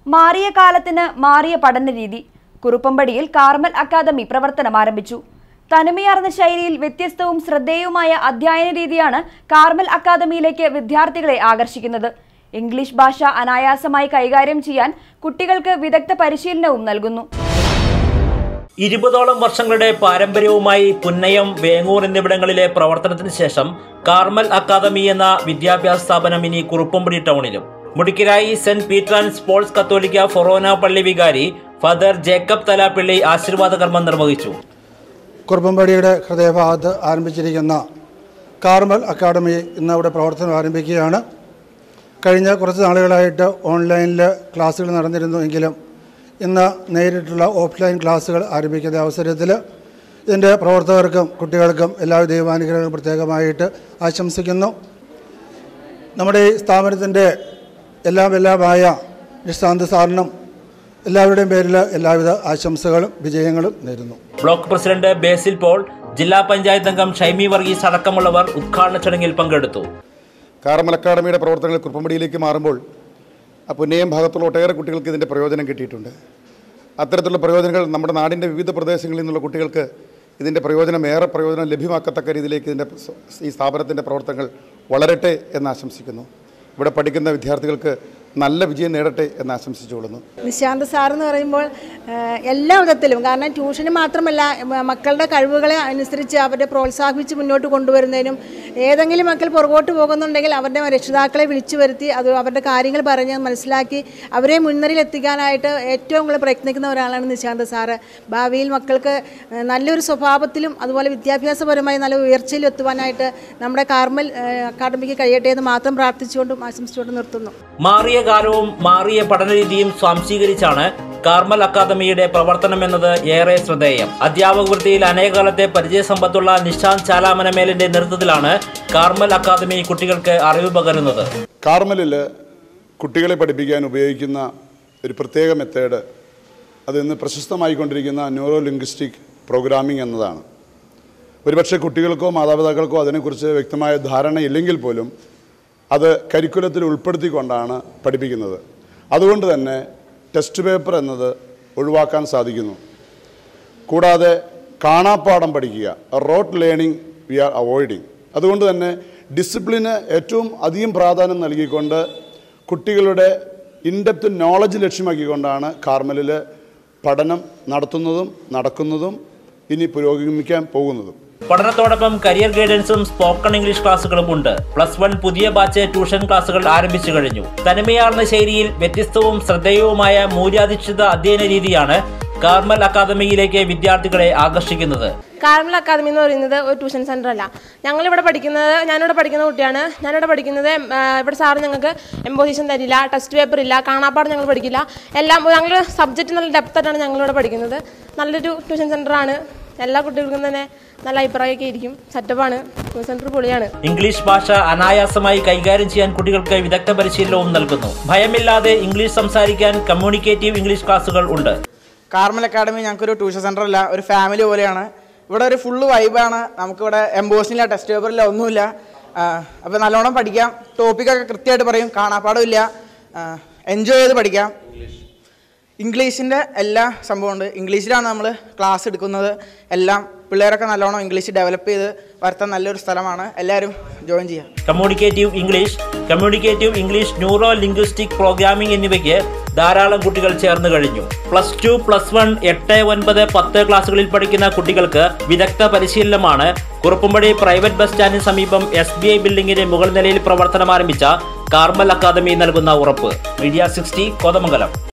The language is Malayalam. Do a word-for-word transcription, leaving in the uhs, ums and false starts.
മാറിയ കാലത്തിന് മാറിയ പഠനരീതി. കുറുപ്പമ്പടിയിൽ കാർമൽ അക്കാദമി പ്രവർത്തനം ആരംഭിച്ചു. തനിമയാർന്ന ശൈലിയിൽ വ്യത്യസ്തവും ശ്രദ്ധേയവുമായ അധ്യയന രീതിയാണ് കാർമൽ അക്കാദമിയിലേക്ക് വിദ്യാർത്ഥികളെ ആകർഷിക്കുന്നത്. ഇംഗ്ലീഷ് ഭാഷ അനായാസമായി കൈകാര്യം ചെയ്യാൻ കുട്ടികൾക്ക് വിദഗ്ധ പരിശീലനവും നൽകുന്നു. ഇരുപതോളം വർഷങ്ങളുടെ പാരമ്പര്യവുമായി പുന്നയം, വേങ്ങൂർ എന്നിവിടങ്ങളിലെ പ്രവർത്തനത്തിന് ശേഷം കാർമൽ അക്കാദമി എന്ന വിദ്യാഭ്യാസ സ്ഥാപനം ഇനി കുറുപ്പമ്പടി ടൗണിലും. മുടിക്കരായി സെന്റ് പീറ്റർ ആൻഡ് പോൾസ് കത്തോലിക്ക ഫൊറോന പള്ളി വികാരി ഫാദർ ജേക്കബ് തലാപ്പള്ളി ആശീർവാദ കർമ്മം നിർവഹിച്ചു. കുറുപ്പമ്പടിയുടെ ഹൃദയഭാഗത്ത് ആരംഭിച്ചിരിക്കുന്ന കാർമൽ അക്കാദമി ഇന്ന് അവിടെ പ്രവർത്തനം ആരംഭിക്കുകയാണ്. കഴിഞ്ഞ കുറച്ച് നാളുകളായിട്ട് ഓൺലൈനിൽ ക്ലാസ്സുകൾ നടന്നിരുന്നുവെങ്കിലും ഇന്ന് നേരിട്ടുള്ള ഓഫ്ലൈൻ ക്ലാസ്സുകൾ ആരംഭിക്കുന്ന അവസരത്തിൽ ഇതിൻ്റെ പ്രവർത്തകർക്കും കുട്ടികൾക്കും എല്ലാവിധ ദൈവാനുഗ്രഹങ്ങളും പ്രത്യേകമായിട്ട് ആശംസിക്കുന്നു. നമ്മുടെ ഈ സ്ഥാപനത്തിൻ്റെ എല്ലാം എല്ലാമായ നിശാന്ത് സാറിനും എല്ലാവരുടെയും പേരിൽ എല്ലാവിധ ആശംസകളും വിജയങ്ങളും നേരുന്നു. ബ്ലോക്ക് പ്രസിഡന്റ് ബേസിൽ പോൾ, ജില്ലാ പഞ്ചായത്ത് അംഗം ഷൈമി വർഗീസ് അടക്കമുള്ളവർ ഉദ്ഘാടന ചടങ്ങിൽ പങ്കെടുത്തു. കാർമൽ അക്കാദമിയുടെ പ്രവർത്തനങ്ങൾ കുറുപ്പമ്പടിയിലേക്ക് മാറുമ്പോൾ പുന്നയം ഭാഗത്തുള്ള ഒട്ടേറെ കുട്ടികൾക്ക് ഇതിൻ്റെ പ്രയോജനം കിട്ടിയിട്ടുണ്ട്. അത്തരത്തിലുള്ള പ്രയോജനങ്ങൾ നമ്മുടെ നാടിൻ്റെ വിവിധ പ്രദേശങ്ങളിൽ നിന്നുള്ള കുട്ടികൾക്ക് ഇതിൻ്റെ പ്രയോജനം ഏറെ പ്രയോജനം ലഭ്യമാക്കത്തക്ക രീതിയിലേക്ക് ഇതിൻ്റെ ഈ സ്ഥാപനത്തിൻ്റെ പ്രവർത്തനങ്ങൾ വളരട്ടെ എന്ന് ആശംസിക്കുന്നു. ഇവിടെ പഠിക്കുന്ന വിദ്യാർത്ഥികൾക്ക് നല്ല വിജയം നേടട്ടെ എന്ന് ആശംസിച്ചുകൊള്ളുന്നു. നിശാന്ത് സാർ എന്ന് പറയുമ്പോൾ എല്ലാ വിധത്തിലും, കാരണം ട്യൂഷന് മാത്രമല്ല മക്കളുടെ കഴിവുകളെ അനുസരിച്ച് അവരെ പ്രോത്സാഹിപ്പിച്ച് മുന്നോട്ട് കൊണ്ടുവരുന്നതിനും, ഏതെങ്കിലും മക്കൾ പുറകോട്ട് പോകുന്നുണ്ടെങ്കിൽ അവരുടെ രക്ഷിതാക്കളെ വിളിച്ചു വരുത്തി അത് അവരുടെ കാര്യങ്ങൾ പറഞ്ഞ് മനസ്സിലാക്കി അവരെ മുൻനിരയിലെത്തിക്കാനായിട്ട് ഏറ്റവും കൂടുതൽ പ്രയത്നിക്കുന്ന ഒരാളാണ് നിശാന്ത് സാറ്. ഭാവിയിൽ മക്കൾക്ക് നല്ലൊരു സ്വഭാവത്തിലും അതുപോലെ വിദ്യാഭ്യാസപരമായി നല്ല ഉയർച്ചയിലും എത്തുവാനായിട്ട് നമ്മുടെ കാർമൽ അക്കാദമിക്ക് കഴിയട്ടെ എന്ന് മാത്രം പ്രാർത്ഥിച്ചുകൊണ്ടും ആശംസിച്ചുകൊണ്ടും നിർത്തുന്നു. മാറിയ കാലവും മാറിയ പഠനരീതിയും സ്വാംശീകരിച്ചാണ് കാർമൽ അക്കാദമിയുടെ പ്രവർത്തനം എന്നത് ഏറെ ശ്രദ്ധേയം. അധ്യാപക വൃത്തിയിൽ അനേകകാലത്തെ പരിചയസമ്പത്തുള്ള നിശാന്ത് ചാലാമനമേലിന്റെ നേതൃത്വത്തിലാണ് കാർമൽ അക്കാദമി കുട്ടികൾക്ക് അറിവ് പകരുന്നത്. കാർമലിൽ കുട്ടികളെ പഠിപ്പിക്കാൻ ഉപയോഗിക്കുന്ന ഒരു പ്രത്യേക മെത്തേഡ് അത് ഇന്ന് പ്രശസ്തമായിക്കൊണ്ടിരിക്കുന്ന ന്യൂറോ ലിംഗ്വിസ്റ്റിക് പ്രോഗ്രാമിംഗ് എന്നതാണ്. ഒരുപക്ഷെ കുട്ടികൾക്കോ മാതാപിതാക്കൾക്കോ അതിനെക്കുറിച്ച് വ്യക്തമായ ധാരണയില്ലെങ്കിൽ പോലും അത് കരിക്കുലത്തിൽ ഉൾപ്പെടുത്തിക്കൊണ്ടാണ് പഠിപ്പിക്കുന്നത്. അതുകൊണ്ട് തന്നെ ടെസ്റ്റ് പേപ്പർ എന്നത് ഒഴിവാക്കാൻ സാധിക്കുന്നു. കൂടാതെ കാണാപ്പാഠം പഠിക്കുക, rote learning we are avoiding. അതുകൊണ്ട് തന്നെ ഡിസിപ്ലിന് ഏറ്റവും അധികം പ്രാധാന്യം നൽകിക്കൊണ്ട് കുട്ടികളുടെ ഇൻഡെപ്ത് നോളജ് ലക്ഷ്യമാക്കിക്കൊണ്ടാണ് കാർമലിൽ പഠനം നടത്തുന്നതും നടക്കുന്നതും ഇനി പുരോഗമിക്കാൻ പോകുന്നതും. പഠനത്തോടൊപ്പം കരിയർ ഗൈഡൻസും സ്പോക്കൺ ഇംഗ്ലീഷ് ക്ലാസുകളും ഉണ്ട്. പ്ലസ് വൺ പുതിയ ബാച്ച് ട്യൂഷൻ ക്ലാസുകൾ ആരംഭിച്ചു കഴിഞ്ഞു. തനിമയാർന്ന ശൈലിയിൽ വ്യത്യസ്തവും ശ്രദ്ധേയവുമായ മൂല്യാധിഷ്ഠിത അധ്യയന രീതിയാണ് കാർമൽ അക്കാദമിയിലേക്ക് വിദ്യാർത്ഥികളെ ആകർഷിക്കുന്നത്. കാർമൽ അക്കാദമി എന്ന് പറയുന്നത് ഒരു ട്യൂഷൻ സെൻ്റർ അല്ല. ഞങ്ങളിവിടെ പഠിക്കുന്നത് ഞാനിവിടെ പഠിക്കുന്ന കുട്ടിയാണ്. ഞാനിവിടെ പഠിക്കുന്നത് ഇവിടെ സാറ് ഞങ്ങൾക്ക് എംപോസിഷൻ തരില്ല, ടെസ്റ്റ് പേപ്പർ ഇല്ല, കാണാപ്പാട് ഞങ്ങൾ പഠിക്കില്ല. എല്ലാം ഞങ്ങൾ സബ്ജക്റ്റ് നല്ല ഡെപ്തായിട്ടാണ് ഞങ്ങളിവിടെ പഠിക്കുന്നത്. നല്ലൊരു ട്യൂഷൻ സെൻ്ററാണ്. എല്ലാ കുട്ടികൾക്കും തന്നെ നല്ല അഭിപ്രായമൊക്കെ ഇരിക്കും. സെറ്റപ്പാണ്, ട്യൂഷൻ സെൻ്റർ പൊളിയാണ്. ഇംഗ്ലീഷ് ഭാഷ അനായാസമായി കൈകാര്യം ചെയ്യാൻ കുട്ടികൾക്ക് വിദഗ്ധ പരിശീലനവും നൽകുന്നു. ഭയമില്ലാതെ ഇംഗ്ലീഷ് സംസാരിക്കാൻ കമ്മ്യൂണിക്കേറ്റീവ് ഇംഗ്ലീഷ് ക്ലാസുകൾ ഉണ്ട്. കാർമൽ അക്കാദമി ഞങ്ങൾക്കൊരു ട്യൂഷൻ സെൻ്റർ അല്ല, ഒരു ഫാമിലി പോലെയാണ്. ഇവിടെ ഒരു ഫുള്ള് വൈബാണ്. നമുക്കിവിടെ എംബോസിനില്ല, ടെസ്റ്റ് പേപ്പറില്ല, ഒന്നുമില്ല. അപ്പോൾ നല്ലോണം പഠിക്കാം. ടോപ്പിക്കൊക്കെ കൃത്യമായിട്ട് പറയും, കാണാപ്പാടമില്ല, എൻജോയ് ചെയ്ത് പഠിക്കാം. ഇംഗ്ലീഷിൻ്റെ എല്ലാ സംഭവമുണ്ട്. ഇംഗ്ലീഷിലാണ് നമ്മൾ ക്ലാസ് എടുക്കുന്നത്. എല്ലാം പിള്ളേരൊക്കെ നല്ലോണം ഇംഗ്ലീഷ് ഡെവലപ്പ് ചെയ്ത് വരുത്താൻ നല്ലൊരു സ്ഥലമാണ്. എല്ലാവരും ജോയിൻ ചെയ്യാം. Communicative English, communicative English, neuro linguistic programming എന്നിവയ്ക്ക് ധാരാളം കുട്ടികൾ ചേർന്ന് കഴിഞ്ഞു. പ്ലസ് ടു, പ്ലസ് വൺ, എട്ട്, ഒൻപത്, പത്ത് ക്ലാസ്സുകളിൽ പഠിക്കുന്ന കുട്ടികൾക്ക് വിദഗ്ധ പരിശീലനമാണ് കുറുപ്പമ്പടി പ്രൈവറ്റ് ബസ് സ്റ്റാൻഡിന് സമീപം എസ് ബി ഐ ബിൽഡിംഗിന്റെ മുകൾ നിലയിൽ പ്രവർത്തനം ആരംഭിച്ച കാർമൽ അക്കാദമി നൽകുന്ന ഉറപ്പ്. Media sixty, Kothamangalam.